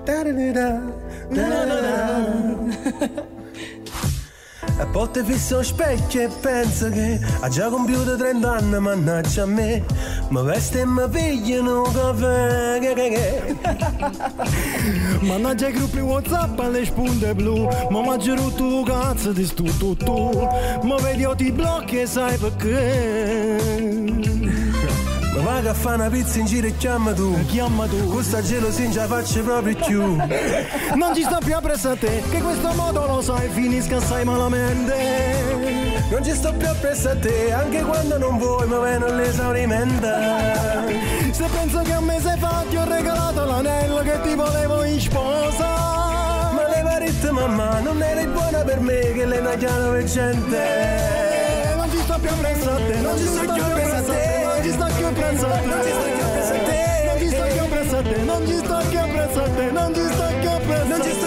A volte fisso specchio e penso che ha già compiuto 30 anni, mannaggia a me. Ma veste e mi pigliano un caffè. Mannaggia i gruppi WhatsApp alle spunte blu. Ma mangio rotto cazzo di stu tu. Ma vedi io ti blocchi e sai perché. Ma vai a fare una pizza in giro e chiama tu. Questa gelosia già faccio proprio più. Non ci sto più appresso a te, che questo modo lo sai, finisca assai malamente. Non ci sto più appresso a te, anche quando non vuoi, ma viene all'esaurimento. Se penso che un mese fa ti ho regalato l'anello che ti volevo in sposa. Ma le varette mamma, non eri buona per me, che le nagliano per gente. Non ci sto più appresso a te, non ci sto più appresso a te. Non ci sto più appresso a te, non ci sto più appresso a te. Non ci sto più appresso a te, non ci sto più appresso a te. Non ci sto più appresso a te.